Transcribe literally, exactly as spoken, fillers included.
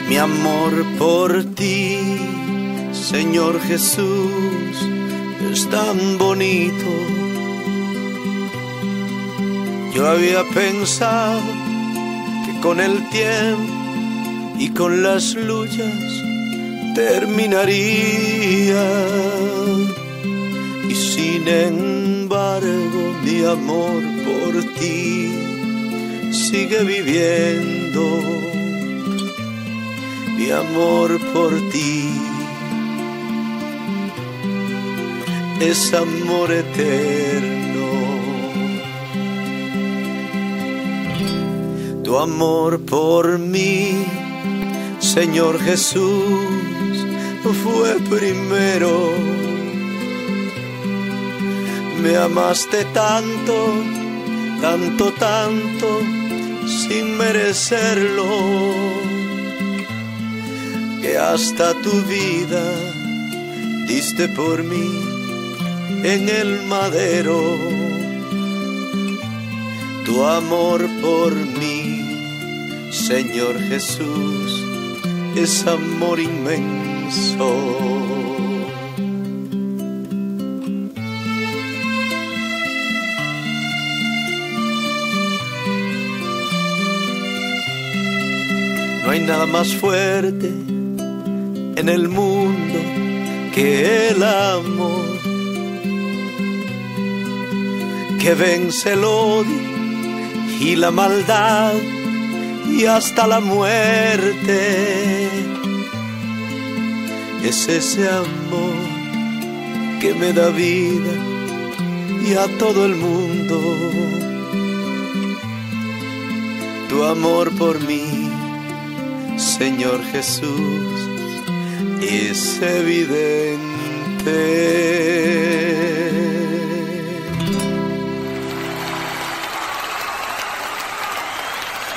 Mi amor por ti, Señor Jesús, es tan bonito. Yo había pensado que con el tiempo y con las luchas terminaría, y sin embargo mi amor por ti sigue viviendo. Mi amor por ti es amor eterno. Tu amor por mí, Señor Jesús, fue primero. Me amaste tanto, tanto, tanto, sin merecerlo, que hasta tu vida diste por mí en el madero. Tu amor por mí, Señor Jesús, es amor inmenso. No hay nada más fuerte en el mundo que el amor, que vence el odio y la maldad y hasta la muerte. Es ese amor que me da vida y a todo el mundo. Tu amor por mí, Señor Jesús, es evidente.